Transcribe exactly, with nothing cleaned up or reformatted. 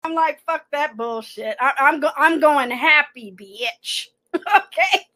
I'm like, fuck that bullshit. I, I'm go I'm going happy, bitch. Okay.